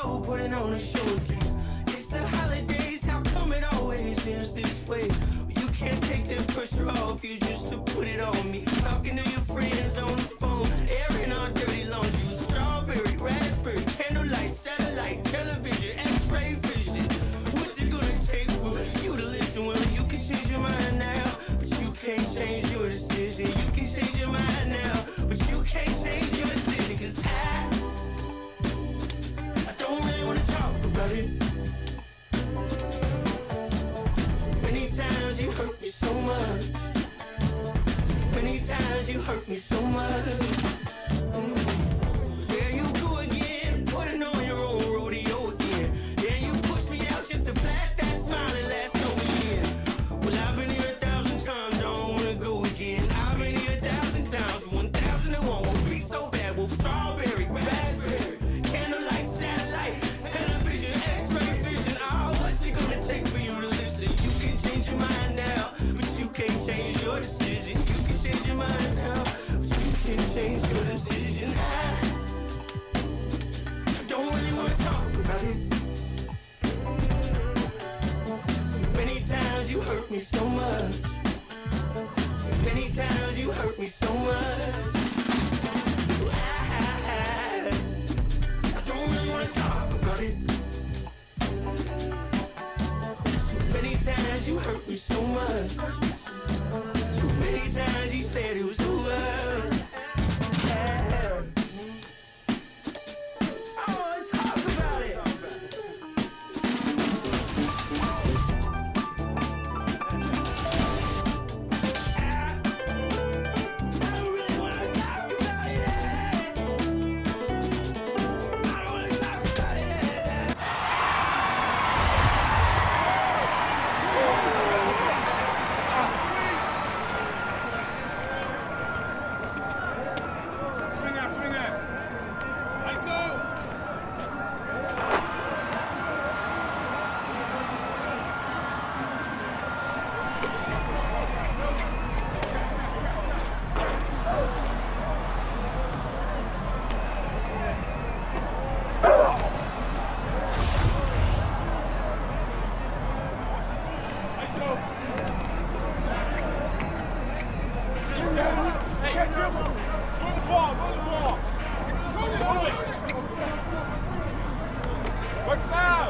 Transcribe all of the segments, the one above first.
go, putting on a show again. It's the holidays, how come it always ends this way? You can't take that pressure off you just to put it on me. Talking to your friends on the phone, airing our dirty laundry. Strawberry, raspberry, candlelight, satellite, television, x-ray vision. What's it gonna take for you to listen? Well, you can change your mind now, but you can't change your decision. You can change your mind now, but you can't change your decision. Cause I don't really wanna talk about it. Many times you hurt me so much. Many times you hurt me so much. There you go again, putting on your own rodeo again. Yeah, you push me out just to flash that smile and last over here. Well, I've been here 1,000 times, I don't wanna go again. I've been here 1,000 times, 1,001 won't be so bad. Well, strawberry, raspberry, candlelight, satellite, television, x-ray vision. Oh, what's it gonna take for you to listen? You can change your mind now, but you can't change your decision. You can change your mind now, but you can't change your decision. I don't really wanna talk about it. So many times you hurt me so much. So many times you hurt me so much. I don't really wanna talk about it. So many times you hurt me so much. So many times you said it was over. I wanna talk about it. I don't really wanna talk about it. I don't wanna talk about it. Swing out. ISO! Hey, dribble! Go the ball! Quick foul!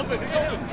open. He's open.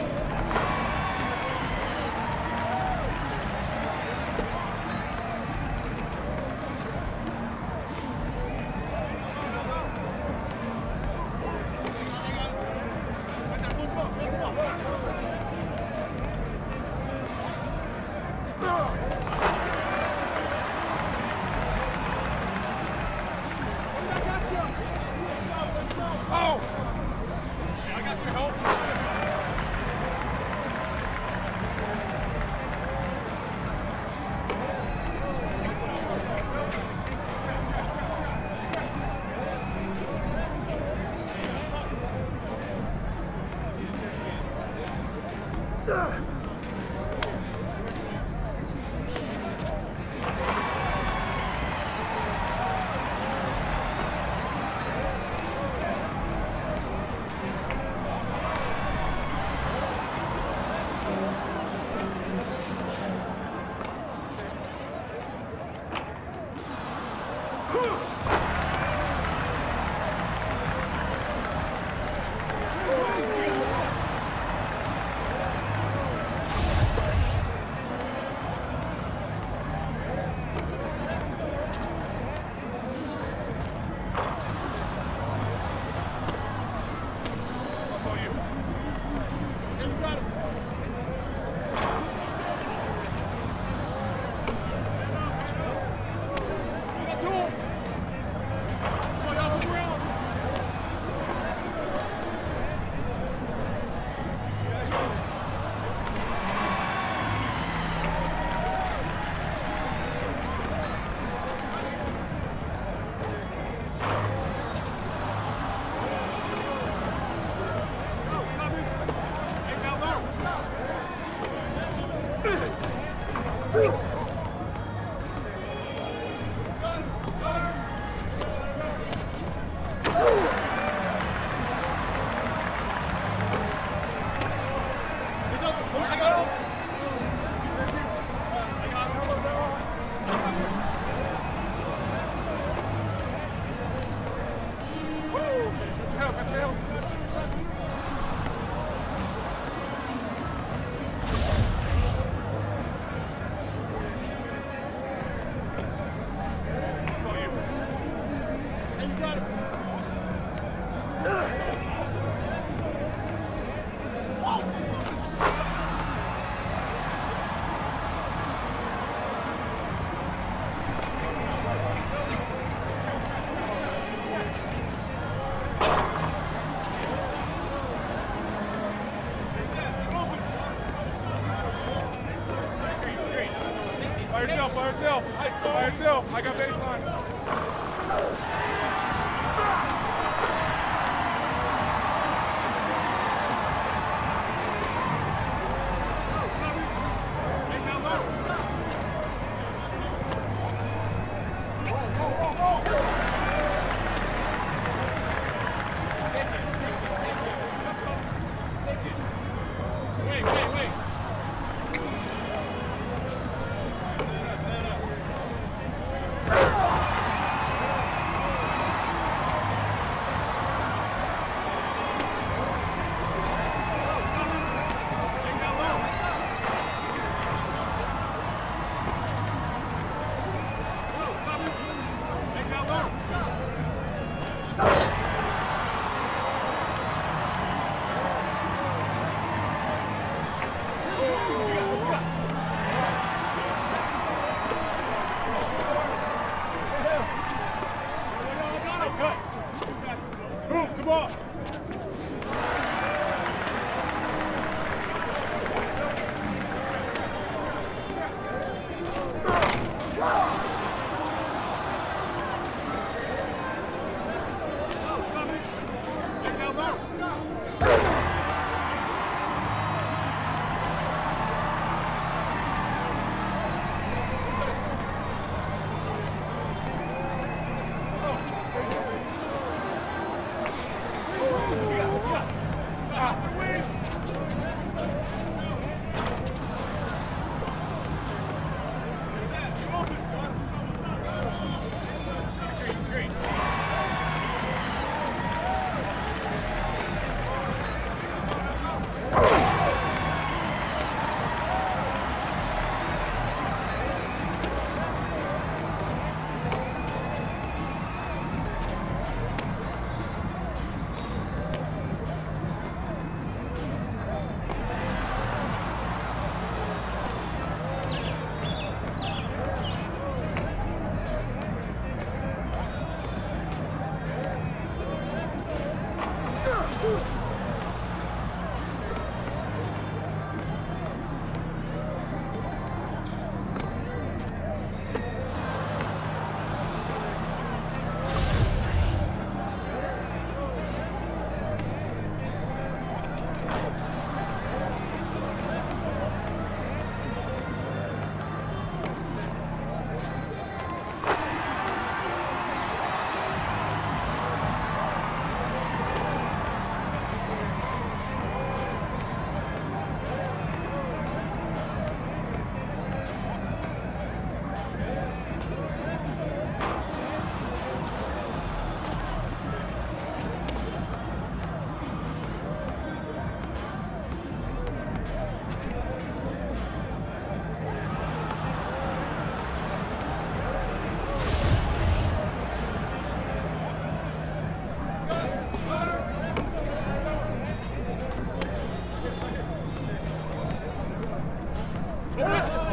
By yourself. I got baseline.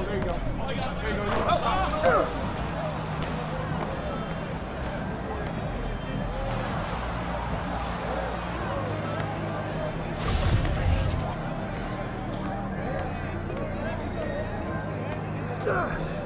There you go. There you go. Gosh.